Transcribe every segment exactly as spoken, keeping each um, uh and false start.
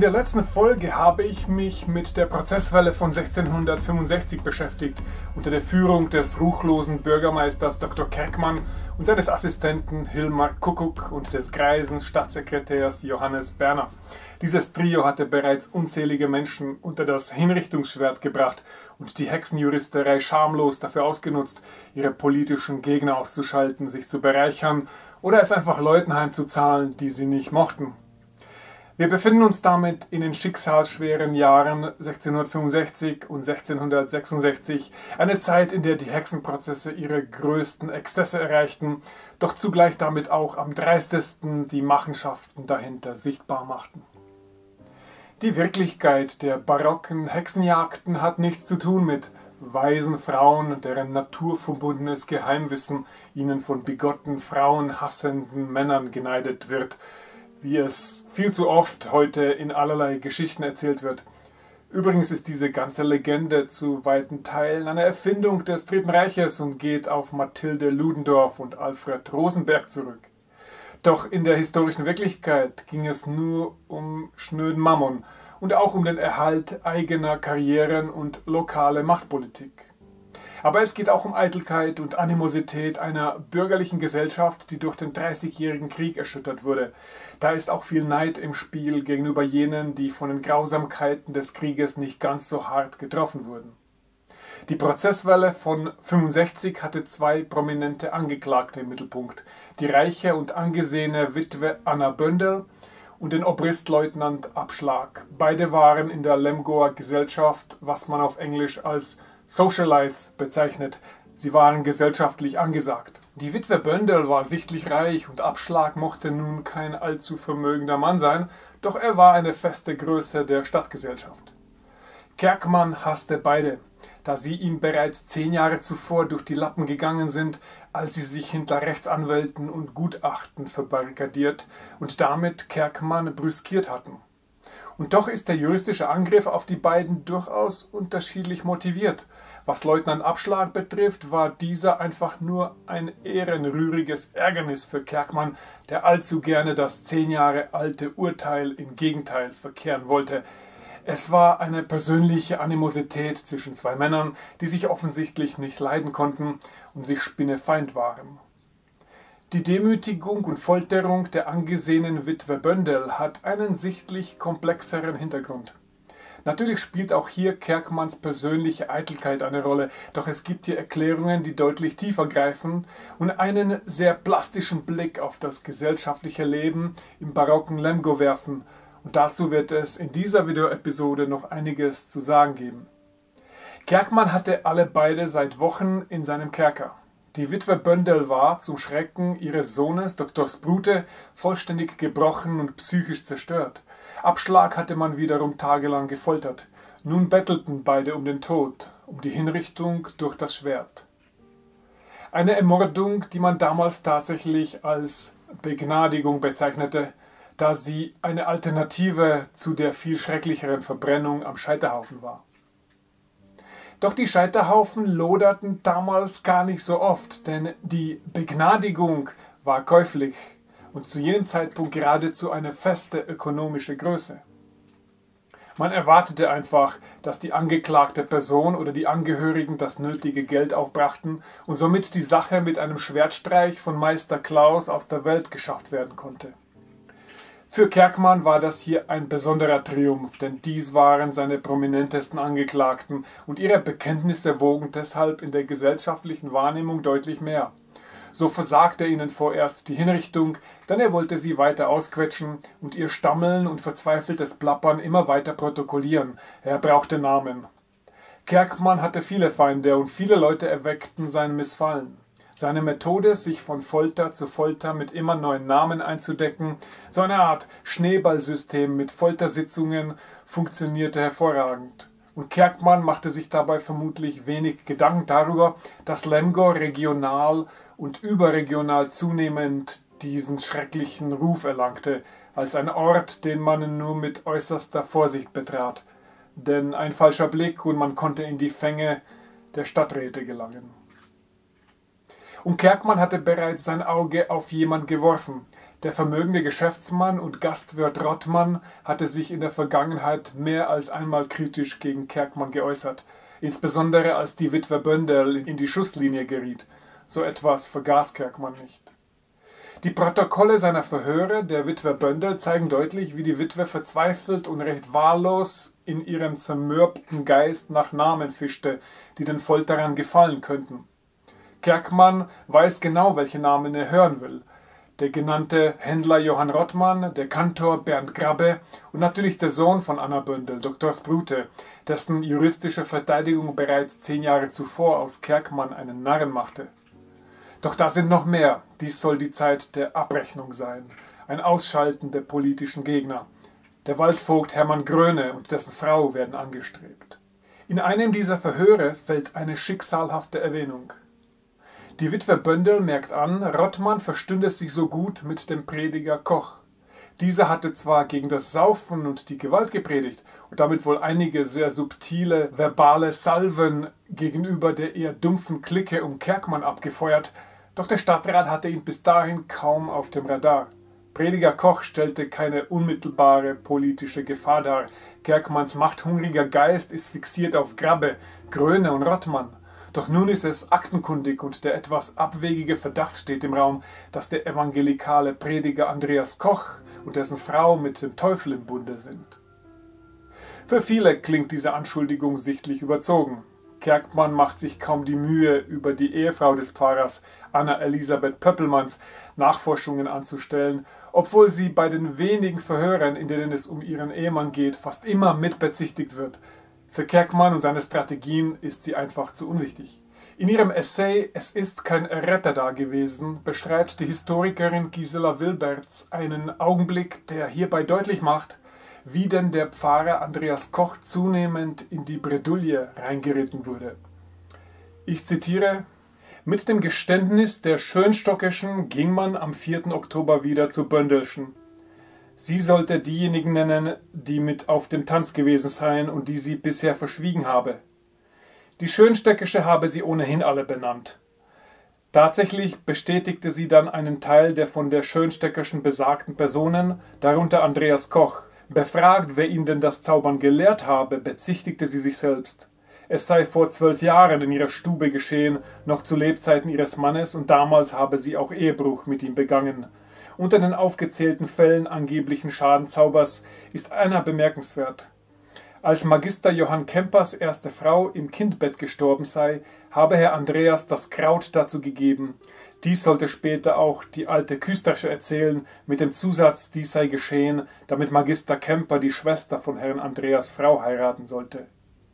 der letzten Folge habe ich mich mit der Prozesswelle von sechzehnhundertfünfundsechzig beschäftigt, unter der Führung des ruchlosen Bürgermeisters Doktor Kerkmann und seines Assistenten Hilmar Kuckuck und des greisen Staatssekretärs Johannes Berner. Dieses Trio hatte bereits unzählige Menschen unter das Hinrichtungsschwert gebracht und die Hexenjuristerei schamlos dafür ausgenutzt, ihre politischen Gegner auszuschalten, sich zu bereichern oder es einfach Leuten heimzuzahlen, die sie nicht mochten. Wir befinden uns damit in den schicksalsschweren Jahren sechzehnhundertfünfundsechzig und sechzehnhundertsechsundsechzig, eine Zeit, in der die Hexenprozesse ihre größten Exzesse erreichten, doch zugleich damit auch am dreistesten die Machenschaften dahinter sichtbar machten. Die Wirklichkeit der barocken Hexenjagden hat nichts zu tun mit weisen Frauen, deren naturverbundenes Geheimwissen ihnen von bigotten, frauenhassenden Männern geneidet wird, wie es viel zu oft heute in allerlei Geschichten erzählt wird. Übrigens ist diese ganze Legende zu weiten Teilen eine Erfindung des Dritten Reiches und geht auf Mathilde Ludendorff und Alfred Rosenberg zurück. Doch in der historischen Wirklichkeit ging es nur um schnöden Mammon und auch um den Erhalt eigener Karrieren und lokale Machtpolitik. Aber es geht auch um Eitelkeit und Animosität einer bürgerlichen Gesellschaft, die durch den Dreißigjährigen Krieg erschüttert wurde. Da ist auch viel Neid im Spiel gegenüber jenen, die von den Grausamkeiten des Krieges nicht ganz so hart getroffen wurden. Die Prozesswelle von fünfundsechzig hatte zwei prominente Angeklagte im Mittelpunkt: die reiche und angesehene Witwe Anna Böndel und den Obristleutnant Abschlag. Beide waren in der Lemgoer Gesellschaft, was man auf Englisch als Socialites bezeichnet. Sie waren gesellschaftlich angesagt. Die Witwe Böndel war sichtlich reich und Abschlag mochte nun kein allzu vermögender Mann sein, doch er war eine feste Größe der Stadtgesellschaft. Kerkmann hasste beide, da sie ihm bereits zehn Jahre zuvor durch die Lappen gegangen sind, als sie sich hinter Rechtsanwälten und Gutachten verbarrikadiert und damit Kerkmann brüskiert hatten. Und doch ist der juristische Angriff auf die beiden durchaus unterschiedlich motiviert. Was Leutnant Abschlag betrifft, war dieser einfach nur ein ehrenrühriges Ärgernis für Kerkmann, der allzu gerne das zehn Jahre alte Urteil im Gegenteil verkehren wollte. Es war eine persönliche Animosität zwischen zwei Männern, die sich offensichtlich nicht leiden konnten und sich spinnefeind waren. Die Demütigung und Folterung der angesehenen Witwe Böndel hat einen sichtlich komplexeren Hintergrund. Natürlich spielt auch hier Kerkmanns persönliche Eitelkeit eine Rolle, doch es gibt hier Erklärungen, die deutlich tiefer greifen und einen sehr plastischen Blick auf das gesellschaftliche Leben im barocken Lemgo werfen. Und dazu wird es in dieser Videoepisode noch einiges zu sagen geben. Kerkmann hatte alle beide seit Wochen in seinem Kerker. Die Witwe Böndel war, zum Schrecken ihres Sohnes Doktor Sprute, vollständig gebrochen und psychisch zerstört. Abschlag hatte man wiederum tagelang gefoltert. Nun bettelten beide um den Tod, um die Hinrichtung durch das Schwert. Eine Ermordung, die man damals tatsächlich als Begnadigung bezeichnete, da sie eine Alternative zu der viel schrecklicheren Verbrennung am Scheiterhaufen war. Doch die Scheiterhaufen loderten damals gar nicht so oft, denn die Begnadigung war käuflich und zu jenem Zeitpunkt geradezu eine feste ökonomische Größe. Man erwartete einfach, dass die angeklagte Person oder die Angehörigen das nötige Geld aufbrachten und somit die Sache mit einem Schwertstreich von Meister Klaus aus der Welt geschafft werden konnte. Für Kerkmann war das hier ein besonderer Triumph, denn dies waren seine prominentesten Angeklagten und ihre Bekenntnisse wogen deshalb in der gesellschaftlichen Wahrnehmung deutlich mehr. So versagte ihnen vorerst die Hinrichtung, denn er wollte sie weiter ausquetschen und ihr Stammeln und verzweifeltes Plappern immer weiter protokollieren. Er brauchte Namen. Kerkmann hatte viele Feinde und viele Leute erweckten sein Missfallen. Seine Methode, sich von Folter zu Folter mit immer neuen Namen einzudecken, so eine Art Schneeballsystem mit Foltersitzungen, funktionierte hervorragend. Und Kerkmann machte sich dabei vermutlich wenig Gedanken darüber, dass Lemgo regional und überregional zunehmend diesen schrecklichen Ruf erlangte, als ein Ort, den man nur mit äußerster Vorsicht betrat. Denn ein falscher Blick und man konnte in die Fänge der Stadträte gelangen. Und Kerkmann hatte bereits sein Auge auf jemand geworfen, Der vermögende Geschäftsmann und Gastwirt Rottmann hatte sich in der Vergangenheit mehr als einmal kritisch gegen Kerkmann geäußert, insbesondere als die Witwe Böndel in die Schusslinie geriet. So etwas vergaß Kerkmann nicht. Die Protokolle seiner Verhöre der Witwe Böndel zeigen deutlich, wie die Witwe verzweifelt und recht wahllos in ihrem zermürbten Geist nach Namen fischte, die den Folterern gefallen könnten. Kerkmann weiß genau, welche Namen er hören will. Der genannte Händler Johann Rottmann, der Kantor Bernd Grabbe und natürlich der Sohn von Anna Böndel, Doktor Sprute, dessen juristische Verteidigung bereits zehn Jahre zuvor aus Kerkmann einen Narren machte. Doch da sind noch mehr. Dies soll die Zeit der Abrechnung sein. Ein Ausschalten der politischen Gegner. Der Waldvogt Hermann Gröne und dessen Frau werden angestrebt. In einem dieser Verhöre fällt eine schicksalhafte Erwähnung. Die Witwe Böndel merkt an, Rottmann verstünde sich so gut mit dem Prediger Koch. Dieser hatte zwar gegen das Saufen und die Gewalt gepredigt und damit wohl einige sehr subtile verbale Salven gegenüber der eher dumpfen Clique um Kerkmann abgefeuert, doch der Stadtrat hatte ihn bis dahin kaum auf dem Radar. Prediger Koch stellte keine unmittelbare politische Gefahr dar. Kerkmanns machthungriger Geist ist fixiert auf Grabbe, Gröne und Rottmann. Doch nun ist es aktenkundig und der etwas abwegige Verdacht steht im Raum, dass der evangelikale Prediger Andreas Koch und dessen Frau mit dem Teufel im Bunde sind. Für viele klingt diese Anschuldigung sichtlich überzogen. Kerkmann macht sich kaum die Mühe, über die Ehefrau des Pfarrers, Anna Elisabeth Pöppelmanns, Nachforschungen anzustellen, obwohl sie bei den wenigen Verhören, in denen es um ihren Ehemann geht, fast immer mitbezichtigt wird. Für Kerkmann und seine Strategien ist sie einfach zu unwichtig. In ihrem Essay »Es ist kein Retter da gewesen« beschreibt die Historikerin Gisela Wilberts einen Augenblick, der hierbei deutlich macht, wie denn der Pfarrer Andreas Koch zunehmend in die Bredouille reingeritten wurde. Ich zitiere: »Mit dem Geständnis der Schönstockeschen ging man am vierten Oktober wieder zu Böndelschen. Sie sollte diejenigen nennen, die mit auf dem Tanz gewesen seien und die sie bisher verschwiegen habe. Die Schönstöckische habe sie ohnehin alle benannt. Tatsächlich bestätigte sie dann einen Teil der von der Schönstöckischen besagten Personen, darunter Andreas Koch. Befragt, wer ihn denn das Zaubern gelehrt habe, bezichtigte sie sich selbst. Es sei vor zwölf Jahren in ihrer Stube geschehen, noch zu Lebzeiten ihres Mannes, und damals habe sie auch Ehebruch mit ihm begangen. Unter den aufgezählten Fällen angeblichen Schadenzaubers ist einer bemerkenswert. Als Magister Johann Kempers erste Frau im Kindbett gestorben sei, habe Herr Andreas das Kraut dazu gegeben. Dies sollte später auch die alte Küstersche erzählen, mit dem Zusatz, dies sei geschehen, damit Magister Kemper die Schwester von Herrn Andreas Frau heiraten sollte.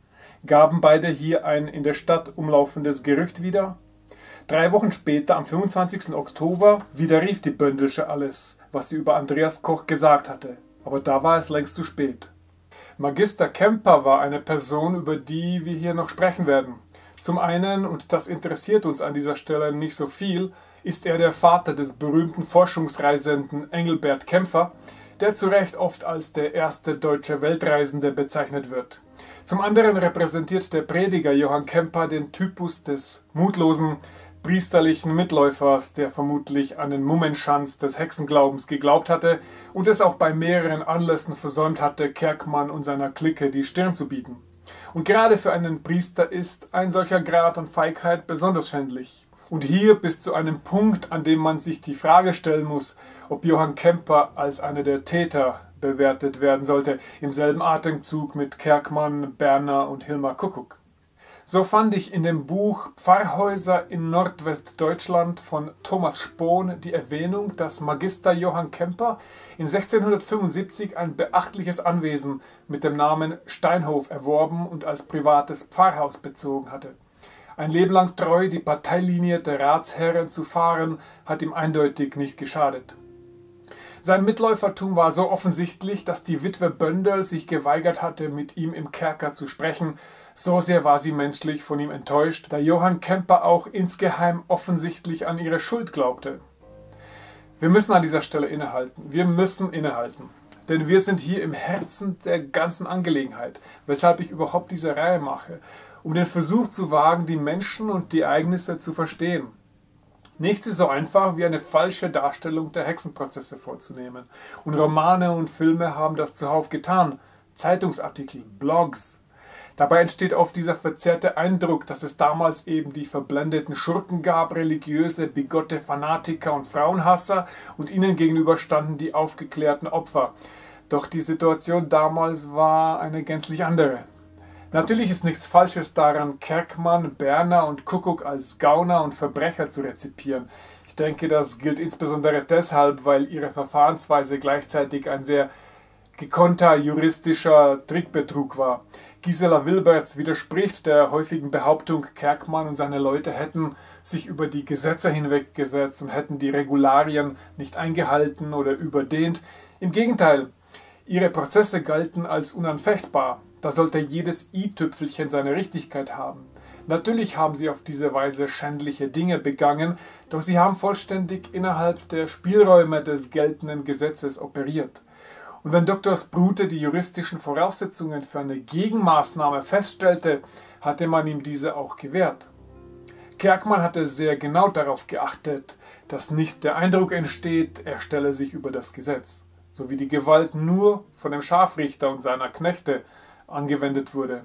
Gaben beide hier ein in der Stadt umlaufendes Gerücht wieder? Drei Wochen später, am fünfundzwanzigsten Oktober, widerrief die Böndelsche alles, was sie über Andreas Koch gesagt hatte. Aber da war es längst zu spät. Magister Kemper war eine Person, über die wir hier noch sprechen werden. Zum einen, und das interessiert uns an dieser Stelle nicht so viel, ist er der Vater des berühmten Forschungsreisenden Engelbert Kämpfer, der zu Recht oft als der erste deutsche Weltreisende bezeichnet wird. Zum anderen repräsentiert der Prediger Johann Kemper den Typus des mutlosen, priesterlichen Mitläufers, der vermutlich an den Mummenschanz des Hexenglaubens geglaubt hatte und es auch bei mehreren Anlässen versäumt hatte, Kerkmann und seiner Clique die Stirn zu bieten. Und gerade für einen Priester ist ein solcher Grad an Feigheit besonders schändlich. Und hier bis zu einem Punkt, an dem man sich die Frage stellen muss, ob Johann Kemper als einer der Täter bewertet werden sollte, im selben Atemzug mit Kerkmann, Berner und Hilmar Kuckuck. So fand ich in dem Buch Pfarrhäuser in Nordwestdeutschland von Thomas Spohn die Erwähnung, dass Magister Johann Kemper in sechzehnhundertfünfundsiebzig ein beachtliches Anwesen mit dem Namen Steinhof erworben und als privates Pfarrhaus bezogen hatte. Ein Leben lang treu die Parteilinie der Ratsherren zu fahren, hat ihm eindeutig nicht geschadet. Sein Mitläufertum war so offensichtlich, dass die Witwe Böndel sich geweigert hatte, mit ihm im Kerker zu sprechen. So sehr war sie menschlich von ihm enttäuscht, da Johann Kemper auch insgeheim offensichtlich an ihre Schuld glaubte. Wir müssen an dieser Stelle innehalten. Wir müssen innehalten. Denn wir sind hier im Herzen der ganzen Angelegenheit, weshalb ich überhaupt diese Reihe mache, um den Versuch zu wagen, die Menschen und die Ereignisse zu verstehen. Nichts ist so einfach wie eine falsche Darstellung der Hexenprozesse vorzunehmen. Und Romane und Filme haben das zuhauf getan. Zeitungsartikel, Blogs. Dabei entsteht oft dieser verzerrte Eindruck, dass es damals eben die verblendeten Schurken gab, religiöse, bigotte Fanatiker und Frauenhasser, und ihnen gegenüber standen die aufgeklärten Opfer. Doch die Situation damals war eine gänzlich andere. Natürlich ist nichts Falsches daran, Kerkmann, Berner und Kuckuck als Gauner und Verbrecher zu rezipieren. Ich denke, das gilt insbesondere deshalb, weil ihre Verfahrensweise gleichzeitig ein sehr gekonnter juristischer Trickbetrug war. Gisela Wilberts widerspricht der häufigen Behauptung, Kerkmann und seine Leute hätten sich über die Gesetze hinweggesetzt und hätten die Regularien nicht eingehalten oder überdehnt. Im Gegenteil, ihre Prozesse galten als unanfechtbar. Da sollte jedes i-Tüpfelchen seine Richtigkeit haben. Natürlich haben sie auf diese Weise schändliche Dinge begangen, doch sie haben vollständig innerhalb der Spielräume des geltenden Gesetzes operiert. Und wenn Doktor Sprute die juristischen Voraussetzungen für eine Gegenmaßnahme feststellte, hatte man ihm diese auch gewährt. Kerkmann hatte sehr genau darauf geachtet, dass nicht der Eindruck entsteht, er stelle sich über das Gesetz, sowie die Gewalt nur von dem Scharfrichter und seiner Knechte angewendet wurde.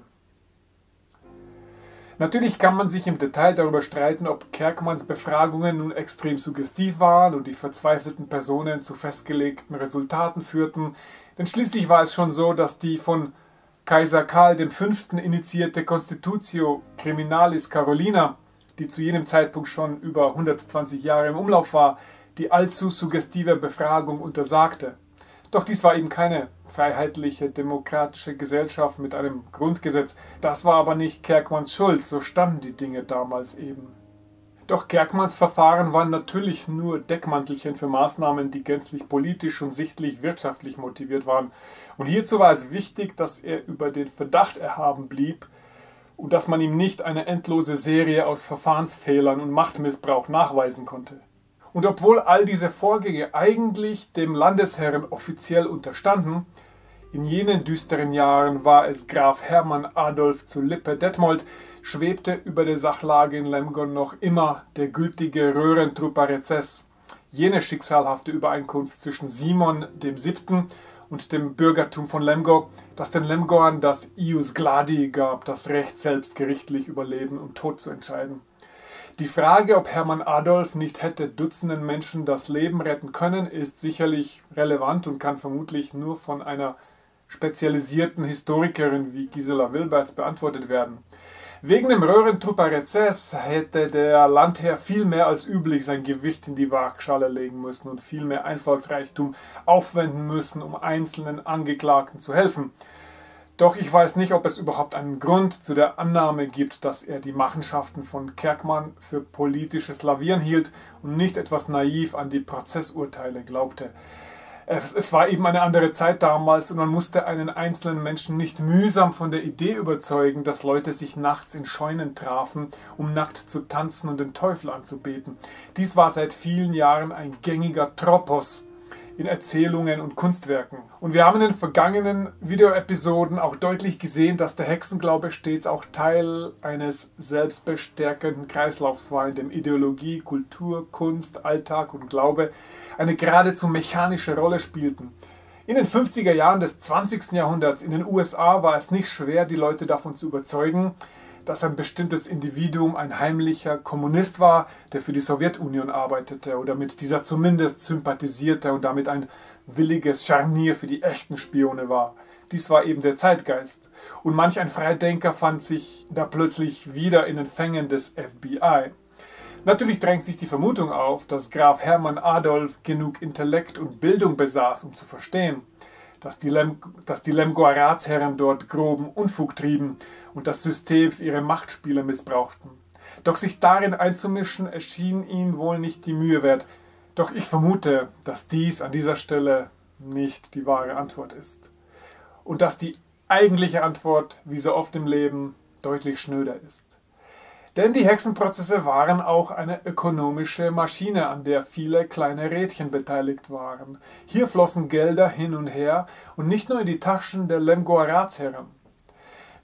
Natürlich kann man sich im Detail darüber streiten, ob Kerkmanns Befragungen nun extrem suggestiv waren und die verzweifelten Personen zu festgelegten Resultaten führten, denn schließlich war es schon so, dass die von Kaiser Karl der Fünfte initiierte Constitutio Criminalis Carolina, die zu jenem Zeitpunkt schon über hundertzwanzig Jahre im Umlauf war, die allzu suggestive Befragung untersagte. Doch dies war eben keine freiheitliche, demokratische Gesellschaft mit einem Grundgesetz. Das war aber nicht Kerkmanns Schuld, so standen die Dinge damals eben. Doch Kerkmanns Verfahren waren natürlich nur Deckmantelchen für Maßnahmen, die gänzlich politisch und sichtlich wirtschaftlich motiviert waren. Und hierzu war es wichtig, dass er über den Verdacht erhaben blieb und dass man ihm nicht eine endlose Serie aus Verfahrensfehlern und Machtmissbrauch nachweisen konnte. Und obwohl all diese Vorgänge eigentlich dem Landesherren offiziell unterstanden, in jenen düsteren Jahren war es Graf Hermann Adolf zu Lippe-Detmold, schwebte über der Sachlage in Lemgo noch immer der gültige Röhrentrupper-Rezess, jene schicksalhafte Übereinkunft zwischen Simon dem Siebten und dem Bürgertum von Lemgo, das den Lemgoern das ius gladi gab, das Recht, selbst gerichtlich über Leben und Tod zu entscheiden. Die Frage, ob Hermann Adolf nicht hätte Dutzenden Menschen das Leben retten können, ist sicherlich relevant und kann vermutlich nur von einer spezialisierten Historikerin wie Gisela Wilberts beantwortet werden. Wegen dem Röhrentrupper-Rezess hätte der Landherr viel mehr als üblich sein Gewicht in die Waagschale legen müssen und viel mehr Einfallsreichtum aufwenden müssen, um einzelnen Angeklagten zu helfen. Doch ich weiß nicht, ob es überhaupt einen Grund zu der Annahme gibt, dass er die Machenschaften von Kerkmann für politisches Lavieren hielt und nicht etwas naiv an die Prozessurteile glaubte. Es war eben eine andere Zeit damals und man musste einen einzelnen Menschen nicht mühsam von der Idee überzeugen, dass Leute sich nachts in Scheunen trafen, um nackt zu tanzen und den Teufel anzubeten. Dies war seit vielen Jahren ein gängiger Tropos in Erzählungen und Kunstwerken. Und wir haben in den vergangenen Videoepisoden auch deutlich gesehen, dass der Hexenglaube stets auch Teil eines selbstbestärkenden Kreislaufs war, in dem Ideologie, Kultur, Kunst, Alltag und Glaube eine geradezu mechanische Rolle spielten. In den fünfziger Jahren des zwanzigsten Jahrhunderts in den U S A war es nicht schwer, die Leute davon zu überzeugen, dass ein bestimmtes Individuum ein heimlicher Kommunist war, der für die Sowjetunion arbeitete oder mit dieser zumindest sympathisierte und damit ein williges Scharnier für die echten Spione war. Dies war eben der Zeitgeist. Und manch ein Freidenker fand sich da plötzlich wieder in den Fängen des F B I. Natürlich drängt sich die Vermutung auf, dass Graf Hermann Adolf genug Intellekt und Bildung besaß, um zu verstehen, dass die, Lem dass die Lemgoer Ratsherren dort groben Unfug trieben und das System für ihre Machtspiele missbrauchten. Doch sich darin einzumischen, erschien ihm wohl nicht die Mühe wert. Doch ich vermute, dass dies an dieser Stelle nicht die wahre Antwort ist. Und dass die eigentliche Antwort, wie so oft im Leben, deutlich schnöder ist. Denn die Hexenprozesse waren auch eine ökonomische Maschine, an der viele kleine Rädchen beteiligt waren. Hier flossen Gelder hin und her und nicht nur in die Taschen der Lemgoer Ratsherren.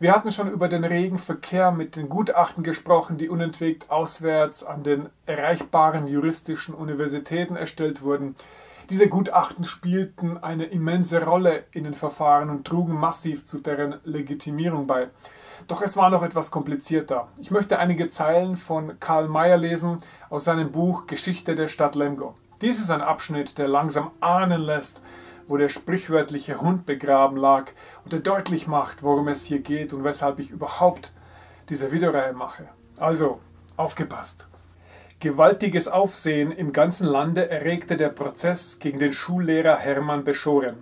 Wir hatten schon über den regen Verkehr mit den Gutachten gesprochen, die unentwegt auswärts an den erreichbaren juristischen Universitäten erstellt wurden. Diese Gutachten spielten eine immense Rolle in den Verfahren und trugen massiv zu deren Legitimierung bei. Doch es war noch etwas komplizierter. Ich möchte einige Zeilen von Karl Mayr lesen aus seinem Buch Geschichte der Stadt Lemgo. Dies ist ein Abschnitt, der langsam ahnen lässt, wo der sprichwörtliche Hund begraben lag und der deutlich macht, worum es hier geht und weshalb ich überhaupt diese Videoreihe mache. Also, aufgepasst! Gewaltiges Aufsehen im ganzen Lande erregte der Prozess gegen den Schullehrer Hermann Beschoren.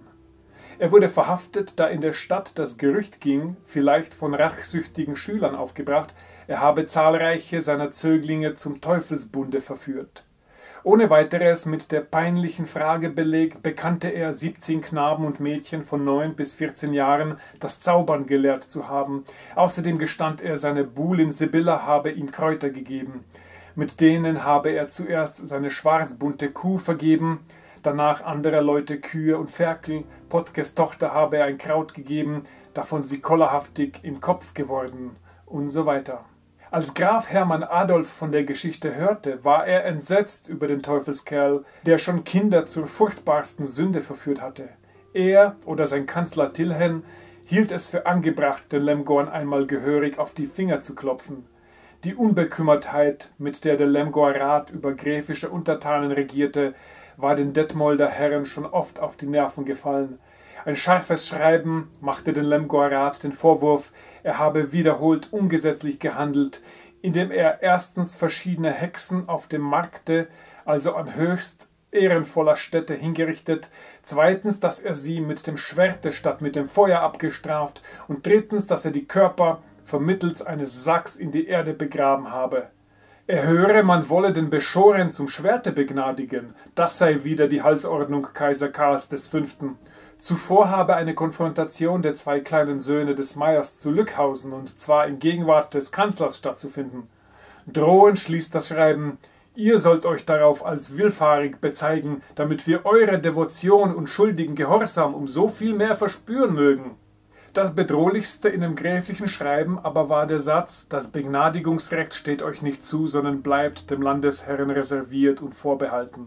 Er wurde verhaftet, da in der Stadt das Gerücht ging, vielleicht von rachsüchtigen Schülern aufgebracht, er habe zahlreiche seiner Zöglinge zum Teufelsbunde verführt. Ohne weiteres mit der peinlichen Frage belegt, bekannte er siebzehn Knaben und Mädchen von neun bis vierzehn Jahren das Zaubern gelehrt zu haben. Außerdem gestand er, seine Buhlin Sibylla habe ihm Kräuter gegeben. Mit denen habe er zuerst seine schwarzbunte Kuh vergeben, danach anderer Leute Kühe und Ferkel, Pottkes Tochter habe er ein Kraut gegeben, davon sie kollerhaftig im Kopf geworden und so weiter. Als Graf Hermann Adolf von der Geschichte hörte, war er entsetzt über den Teufelskerl, der schon Kinder zur furchtbarsten Sünde verführt hatte. Er oder sein Kanzler Tilhen hielt es für angebracht, den Lemgoern einmal gehörig auf die Finger zu klopfen. Die Unbekümmertheit, mit der der Lemgoer Rat über gräfische Untertanen regierte, war den Detmolder Herren schon oft auf die Nerven gefallen. Ein scharfes Schreiben machte den Lemgoer Rat den Vorwurf, er habe wiederholt ungesetzlich gehandelt, indem er erstens verschiedene Hexen auf dem Markte, also an höchst ehrenvoller Stätte, hingerichtet, zweitens, dass er sie mit dem Schwerte statt mit dem Feuer abgestraft und drittens, dass er die Körper vermittels eines Sacks in die Erde begraben habe. Er höre, man wolle den Beschoren zum Schwerte begnadigen, das sei wieder die Halsordnung Kaiser Karls des Fünften. Zuvor habe eine Konfrontation der zwei kleinen Söhne des Meyers zu Lückhausen, und zwar in Gegenwart des Kanzlers, stattzufinden. Drohend schließt das Schreiben: Ihr sollt euch darauf als willfahrig bezeigen, damit wir eure Devotion und schuldigen Gehorsam um so viel mehr verspüren mögen. Das Bedrohlichste in dem gräflichen Schreiben aber war der Satz: Das Begnadigungsrecht steht euch nicht zu, sondern bleibt dem Landesherren reserviert und vorbehalten.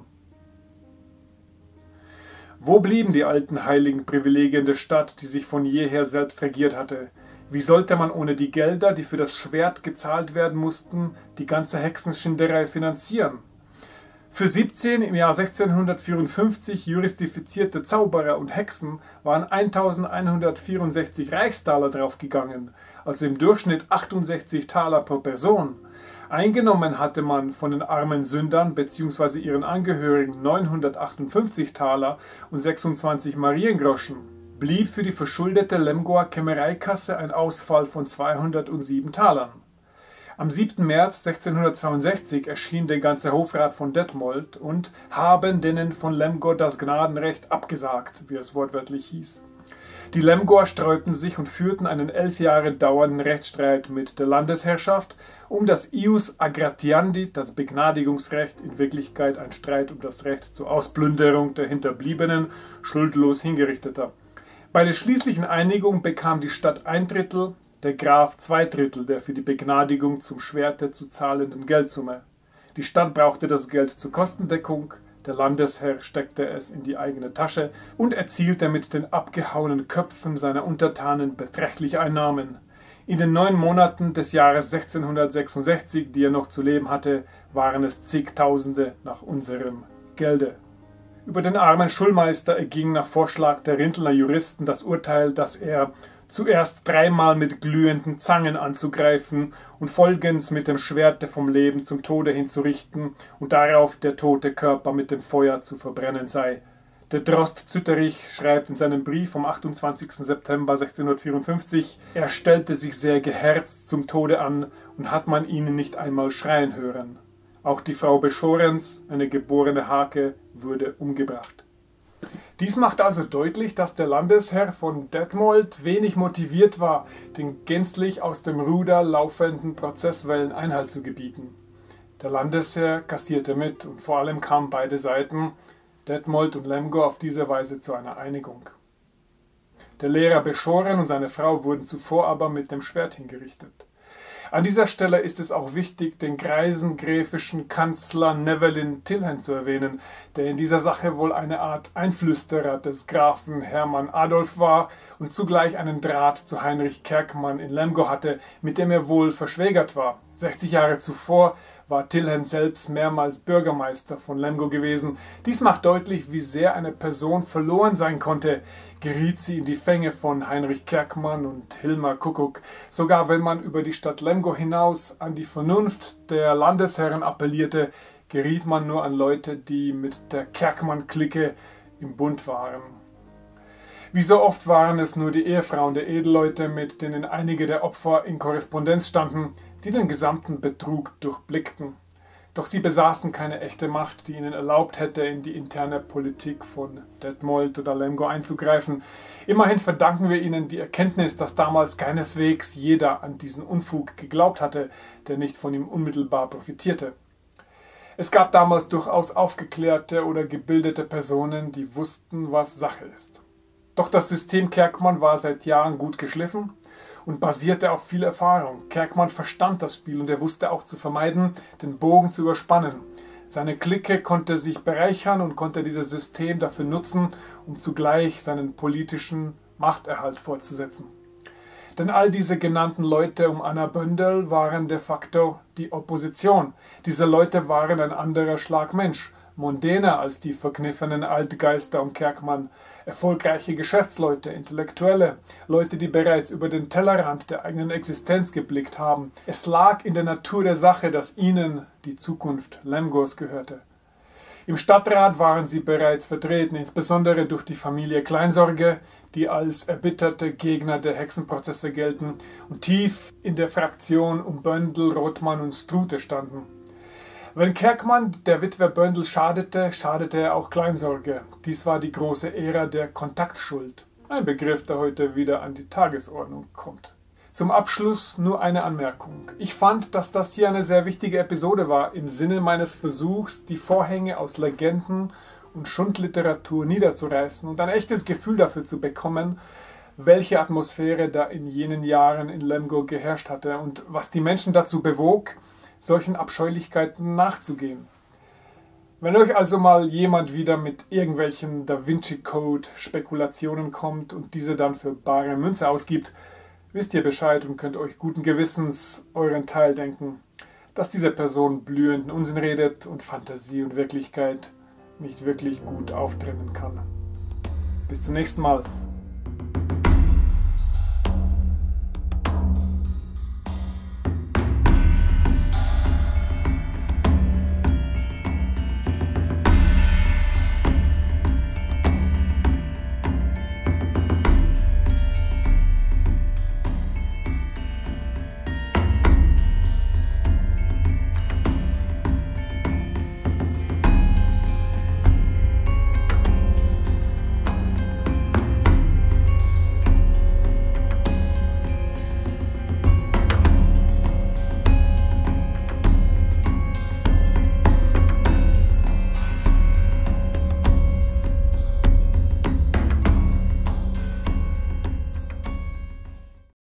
Wo blieben die alten heiligen Privilegien der Stadt, die sich von jeher selbst regiert hatte? Wie sollte man ohne die Gelder, die für das Schwert gezahlt werden mussten, die ganze Hexenschinderei finanzieren? Für siebzehn im Jahr sechzehnhundertvierundfünfzig jurisdifizierte Zauberer und Hexen waren eintausendeinhundertvierundsechzig Reichstaler draufgegangen, also im Durchschnitt achtundsechzig Taler pro Person. Eingenommen hatte man von den armen Sündern bzw. ihren Angehörigen neunhundertachtundfünfzig Taler und sechsundzwanzig Mariengroschen. Blieb für die verschuldete Lemgoer Kämmereikasse ein Ausfall von zweihundertsieben Talern. Am siebten März sechzehnhundertzweiundsechzig erschien der ganze Hofrat von Detmold und haben denen von Lemgo das Gnadenrecht abgesagt, wie es wortwörtlich hieß. Die Lemgoer sträubten sich und führten einen elf Jahre dauernden Rechtsstreit mit der Landesherrschaft um das ius aggratiandi, das Begnadigungsrecht, in Wirklichkeit ein Streit um das Recht zur Ausplünderung der Hinterbliebenen, schuldlos Hingerichteter. Bei der schließlichen Einigung bekam die Stadt ein Drittel, der Graf zwei Drittel der für die Begnadigung zum Schwerte zu zahlenden Geldsumme. Die Stadt brauchte das Geld zur Kostendeckung, der Landesherr steckte es in die eigene Tasche und erzielte mit den abgehauenen Köpfen seiner Untertanen beträchtliche Einnahmen. In den neun Monaten des Jahres sechzehnhundertsechsundsechzig, die er noch zu leben hatte, waren es zigtausende nach unserem Gelde. Über den armen Schulmeister erging nach Vorschlag der Rintelner Juristen das Urteil, dass er zuerst dreimal mit glühenden Zangen anzugreifen und folgends mit dem Schwerte vom Leben zum Tode hinzurichten und darauf der tote Körper mit dem Feuer zu verbrennen sei. Der Drost Zütterich schreibt in seinem Brief vom achtundzwanzigsten September sechzehnhundertvierundfünfzig, er stellte sich sehr geherzt zum Tode an und hat man ihn nicht einmal schreien hören. Auch die Frau Beschorens, eine geborene Hake, wurde umgebracht. Dies macht also deutlich, dass der Landesherr von Detmold wenig motiviert war, den gänzlich aus dem Ruder laufenden Prozesswellen Einhalt zu gebieten. Der Landesherr kassierte mit und vor allem kamen beide Seiten, Detmold und Lemgo, auf diese Weise zu einer Einigung. Der Lehrer beschoren und seine Frau wurden zuvor aber mit dem Schwert hingerichtet. An dieser Stelle ist es auch wichtig, den greisen gräfischen Kanzler Nevelin Tilhen zu erwähnen, der in dieser Sache wohl eine Art Einflüsterer des Grafen Hermann Adolf war und zugleich einen Draht zu Heinrich Kerkmann in Lemgo hatte, mit dem er wohl verschwägert war. sechzig Jahre zuvor war Tilhen selbst mehrmals Bürgermeister von Lemgo gewesen. Dies macht deutlich, wie sehr eine Person verloren sein konnte. Geriet sie in die Fänge von Heinrich Kerkmann und Hilmar Kuckuck. Sogar wenn man über die Stadt Lemgo hinaus an die Vernunft der Landesherren appellierte, geriet man nur an Leute, die mit der Kerkmann-Clique im Bund waren. Wie so oft waren es nur die Ehefrauen der Edelleute, mit denen einige der Opfer in Korrespondenz standen, die den gesamten Betrug durchblickten. Doch sie besaßen keine echte Macht, die ihnen erlaubt hätte, in die interne Politik von Detmold oder Lemgo einzugreifen. Immerhin verdanken wir ihnen die Erkenntnis, dass damals keineswegs jeder an diesen Unfug geglaubt hatte, der nicht von ihm unmittelbar profitierte. Es gab damals durchaus aufgeklärte oder gebildete Personen, die wussten, was Sache ist. Doch das System Kerkmann war seit Jahren gut geschliffen und basierte auf viel Erfahrung. Kerkmann verstand das Spiel und er wusste auch zu vermeiden, den Bogen zu überspannen. Seine Clique konnte sich bereichern und konnte dieses System dafür nutzen, um zugleich seinen politischen Machterhalt fortzusetzen. Denn all diese genannten Leute um Anna Böndel waren de facto die Opposition. Diese Leute waren ein anderer Schlag Mensch, mondäner als die verkniffenen Altgeister um Kerkmann, erfolgreiche Geschäftsleute, Intellektuelle, Leute, die bereits über den Tellerrand der eigenen Existenz geblickt haben. Es lag in der Natur der Sache, dass ihnen die Zukunft Lemgos gehörte. Im Stadtrat waren sie bereits vertreten, insbesondere durch die Familie Kleinsorge, die als erbitterte Gegner der Hexenprozesse gelten und tief in der Fraktion um Böndel, Rothmann und Strute standen. Wenn Kerkmann der Witwe Böndel schadete, schadete er auch Kleinsorge. Dies war die große Ära der Kontaktschuld, ein Begriff, der heute wieder an die Tagesordnung kommt. Zum Abschluss nur eine Anmerkung. Ich fand, dass das hier eine sehr wichtige Episode war, im Sinne meines Versuchs, die Vorhänge aus Legenden und Schundliteratur niederzureißen und ein echtes Gefühl dafür zu bekommen, welche Atmosphäre da in jenen Jahren in Lemgo geherrscht hatte und was die Menschen dazu bewog, solchen Abscheulichkeiten nachzugehen. Wenn euch also mal jemand wieder mit irgendwelchen Da Vinci Code Spekulationen kommt und diese dann für bare Münze ausgibt, wisst ihr Bescheid und könnt euch guten Gewissens euren Teil denken, dass diese Person blühenden Unsinn redet und Fantasie und Wirklichkeit nicht wirklich gut auftrennen kann. Bis zum nächsten Mal.